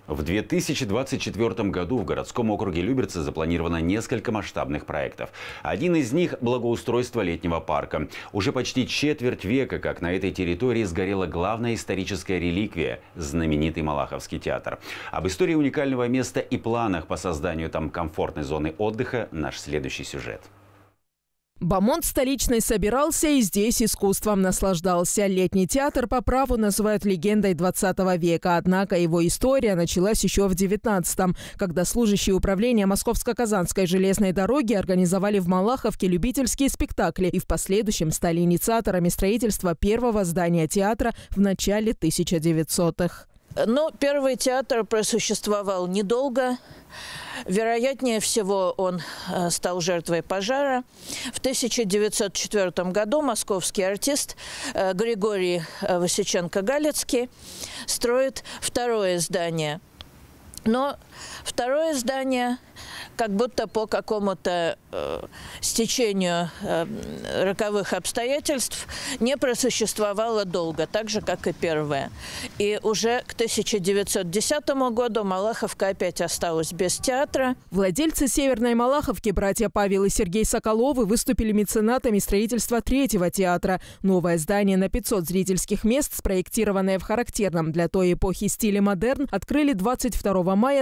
В 2024 году в городском округе Люберцы запланировано несколько масштабных проектов. Один из них – благоустройство летнего парка. Уже почти четверть века, как на этой территории сгорела главная историческая реликвия – знаменитый Малаховский театр. Об истории уникального места и планах по созданию там комфортной зоны отдыха – наш следующий сюжет. Бамонт столичный собирался и здесь искусством наслаждался. Летний театр по праву называют легендой 20 века. Однако его история началась еще в 19-м, когда служащие управления Московско-Казанской железной дороги организовали в Малаховке любительские спектакли и в последующем стали инициаторами строительства первого здания театра в начале 1900-х. Первый театр просуществовал недолго. Вероятнее всего, он стал жертвой пожара. В 1904 году московский артист Григорий Васеченко-Галицкий строит второе здание. Но второе здание как будто по какому-то стечению роковых обстоятельств не просуществовало долго, так же, как и первое. И уже к 1910 году Малаховка опять осталась без театра. Владельцы Северной Малаховки, братья Павел и Сергей Соколовы, выступили меценатами строительства третьего театра. Новое здание на 500 зрительских мест, спроектированное в характерном для той эпохи стиле модерн, открыли 22 мая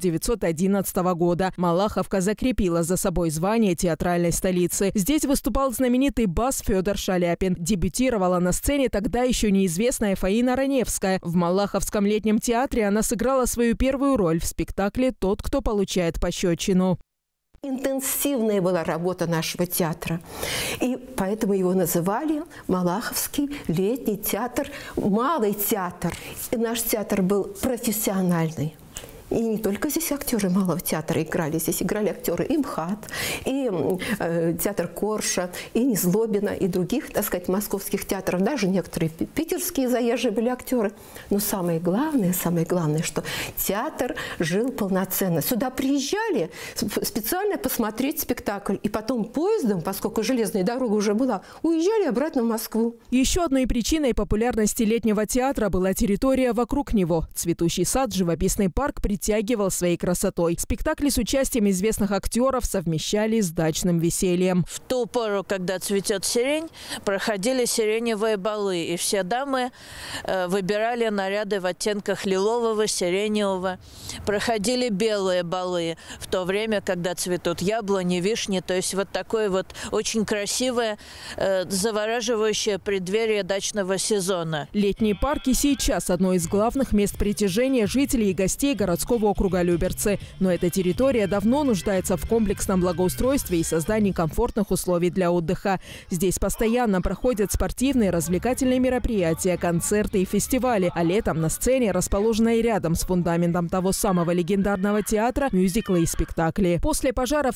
1911 года. Малаховка закрепила за собой звание театральной столицы. Здесь выступал знаменитый бас Федор Шаляпин. Дебютировала на сцене тогда еще неизвестная Фаина Раневская. В Малаховском летнем театре она сыграла свою первую роль в спектакле «Тот, кто получает пощечину». Интенсивная была работа нашего театра. И поэтому его называли Малаховский летний театр, малый театр. И наш театр был профессиональный. И не только здесь актеры малого театра играли. Здесь играли актеры и МХАТ, и театр Корша, и Незлобина, и других, так сказать, московских театров. Даже некоторые питерские заезжие были актеры. Но самое главное, что театр жил полноценно. Сюда приезжали специально посмотреть спектакль. И потом поездом, поскольку железная дорога уже была, уезжали обратно в Москву. Еще одной причиной популярности летнего театра была территория вокруг него. Цветущий сад, живописный парк притягивал своей красотой. Спектакли с участием известных актеров совмещали с дачным весельем. В ту пору, когда цветет сирень, проходили сиреневые балы. И все дамы выбирали наряды в оттенках лилового, сиреневого. Проходили белые балы в то время, когда цветут яблони, вишни. То есть вот такое вот очень красивое, завораживающее преддверие дачного сезона. Летний парк и сейчас одно из главных мест притяжения жителей и гостей городского округа Люберцы. Но эта территория давно нуждается в комплексном благоустройстве и создании комфортных условий для отдыха. Здесь постоянно проходят спортивные, развлекательные мероприятия, концерты и фестивали. А летом на сцене, расположенной рядом с фундаментом того самого легендарного театра, мюзиклы и спектакли. После пожара в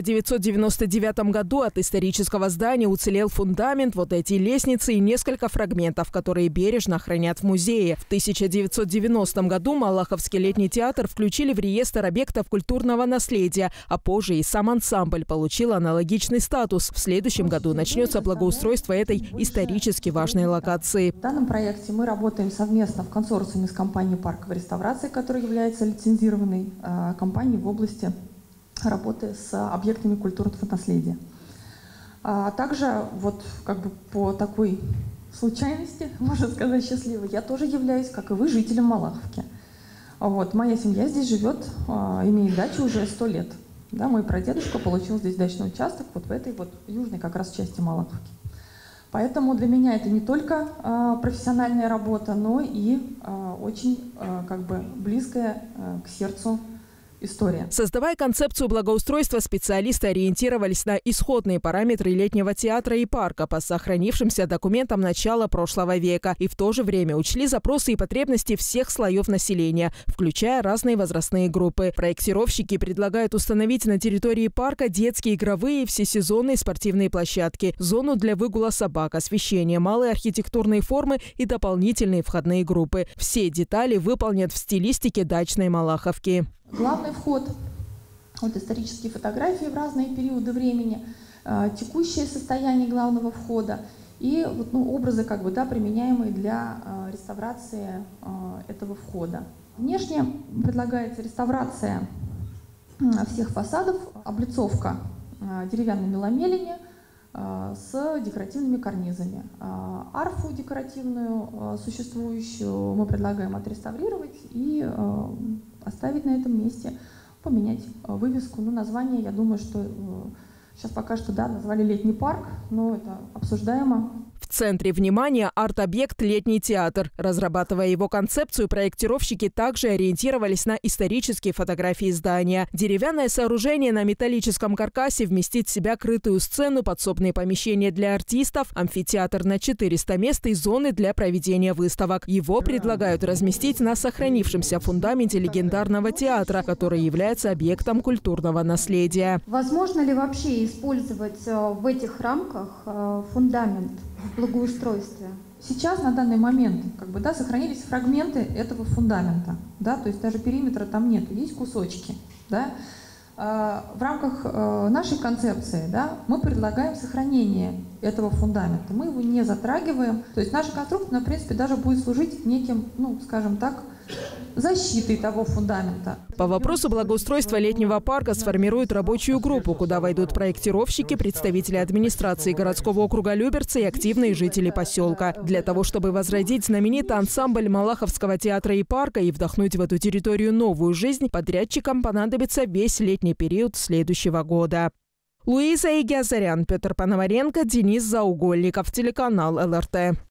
1999 году от исторического здания уцелел фундамент, вот эти лестницы и несколько фрагментов, которые бережно хранят в музее. В 1990 году Малаховский летний театр включили в реестр объектов культурного наследия, а позже и сам ансамбль получил аналогичный статус. В следующем году начнется благоустройство этой исторически важной локации. В данном проекте мы работаем совместно в консорциуме с компанией «Парковая реставрация», которая является лицензированной компанией в области работы с объектами культурного наследия. А также вот как бы по такой случайности, можно сказать, счастливой, я тоже являюсь, как и вы, жителем Малаховки. Вот, моя семья здесь живет, имеет дачу уже 100 лет. Да, мой прадедушка получил здесь дачный участок вот в этой вот южной как раз части Малаховки. Поэтому для меня это не только профессиональная работа, но и очень как бы близкая к сердцу история. Создавая концепцию благоустройства, специалисты ориентировались на исходные параметры летнего театра и парка по сохранившимся документам начала прошлого века и в то же время учли запросы и потребности всех слоев населения, включая разные возрастные группы. Проектировщики предлагают установить на территории парка детские, игровые и всесезонные спортивные площадки, зону для выгула собак, освещение, малые архитектурные формы и дополнительные входные группы. Все детали выполнят в стилистике дачной Малаховки. Главный вход, вот исторические фотографии в разные периоды времени, текущее состояние главного входа и вот, образы, как бы, да, применяемые для реставрации этого входа. Внешне предлагается реставрация всех фасадов, облицовка деревянными ламелями с декоративными карнизами. Арфу декоративную существующую мы предлагаем отреставрировать и оставить на этом месте, поменять вывеску. Ну, название, я думаю, что сейчас пока что, да, назвали «Летний парк», но это обсуждаемо. В центре внимания арт-объект «Летний театр». Разрабатывая его концепцию, проектировщики также ориентировались на исторические фотографии здания. Деревянное сооружение на металлическом каркасе вместит в себя крытую сцену, подсобные помещения для артистов, амфитеатр на 400 мест и зоны для проведения выставок. Его предлагают разместить на сохранившемся фундаменте легендарного театра, который является объектом культурного наследия. Возможно ли вообще использовать в этих рамках фундамент в благоустройстве? Сейчас, на данный момент, сохранились фрагменты этого фундамента, да, то есть даже периметра там нет, есть кусочки, да. В рамках нашей концепции, да, мы предлагаем сохранение этого фундамента, мы его не затрагиваем, то есть наша конструкция, в принципе, даже будет служить неким, скажем так, защитой того фундамента. По вопросу благоустройства летнего парка сформируют рабочую группу, куда войдут проектировщики, представители администрации городского округа Люберцы и активные жители поселка. Для того, чтобы возродить знаменитый ансамбль Малаховского театра и парка и вдохнуть в эту территорию новую жизнь, подрядчикам понадобится весь летний период следующего года. Луиза Игиазарян, Петр Пономаренко, Денис Заугольников, телеканал ЛРТ.